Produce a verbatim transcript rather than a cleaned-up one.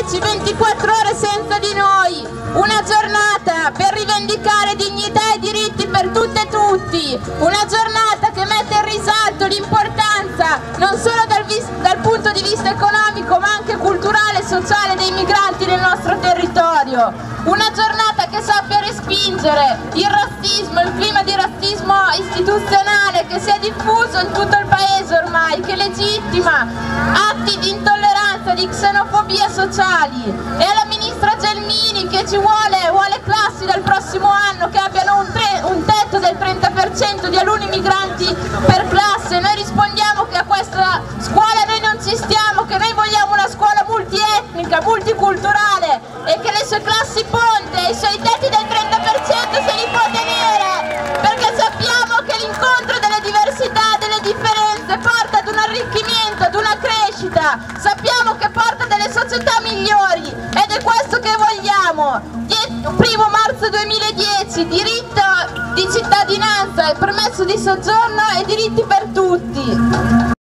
dieci ventiquattro ore senza di noi, una giornata per rivendicare dignità e diritti per tutte e tutti, una giornata che mette in risalto l'importanza non solo dal, dal punto di vista economico ma anche culturale e sociale dei migranti nel nostro territorio, una giornata che sappia respingere il razzismo, il clima di razzismo istituzionale che si è diffuso in tutto il paese ormai, che legittima atti di intolleranza, di xenofobia sociali, e alla ministra Gelmini che ci vuole, vuole classi dal prossimo anno che abbiano un, tre, un tetto del trenta per cento di alunni migranti per classe. Noi rispondiamo che a questa scuola noi non ci stiamo, che noi vogliamo una scuola multietnica, multiculturale e che le sue classi ponte, i suoi tetti del trenta per cento se li può tenere, perché sappiamo che l'incontro delle diversità, delle differenze porta ad un arricchimento, ad una crescita, sappiamo che porta delle società migliori ed è questo che vogliamo. Primo marzo duemiladieci, diritto di cittadinanza e permesso di soggiorno e diritti per tutti.